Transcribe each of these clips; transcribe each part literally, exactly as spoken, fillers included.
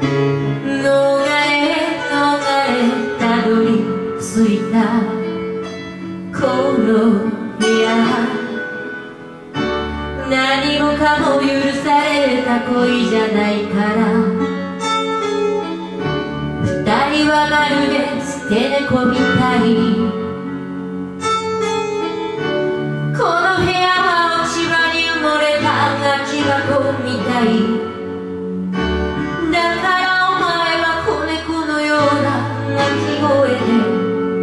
たどり着いたこの部屋、何もかも許された恋じゃないから、二人はまるで捨て猫みたい。この部屋は落ち葉に埋もれた空き箱みたい。だからお前は子猫のような鳴き声で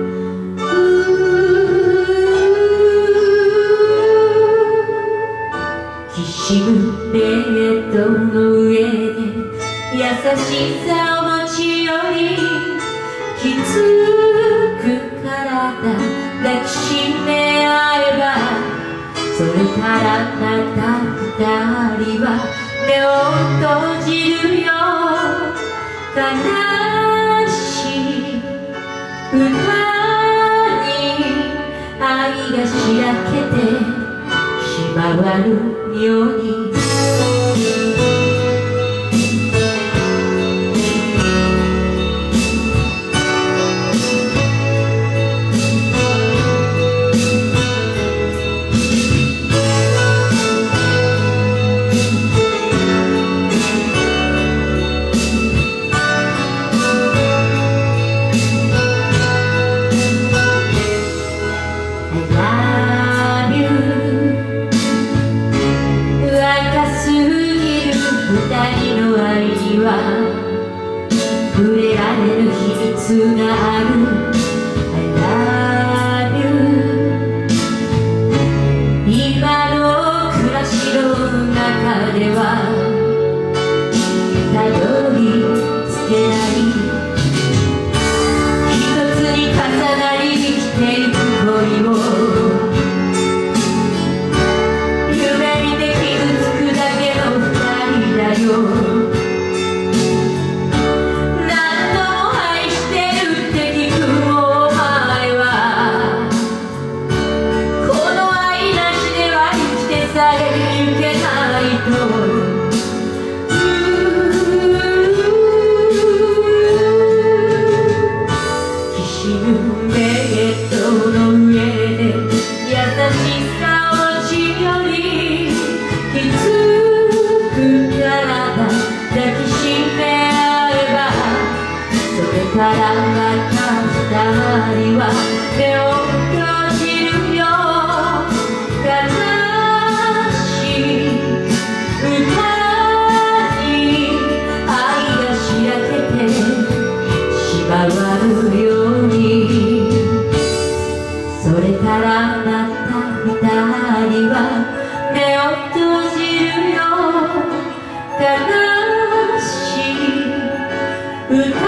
きしむベッドの上で優しさを持ち寄り、きつく体抱きしめ合えば、それからまた二人は目を閉じるよ。悲しい歌に愛がしらけてしまわぬように。触れられる秘密がある I love you。 今の暮らしの中ではたどり着けない、一つに重なり生きてゆく恋を夢見て傷つくだけの二人だよ。からまた二人は目を閉じるよ。悲しい歌に愛がしらけてしまわぬように。それからまた二人は目を閉じるよ。悲しい歌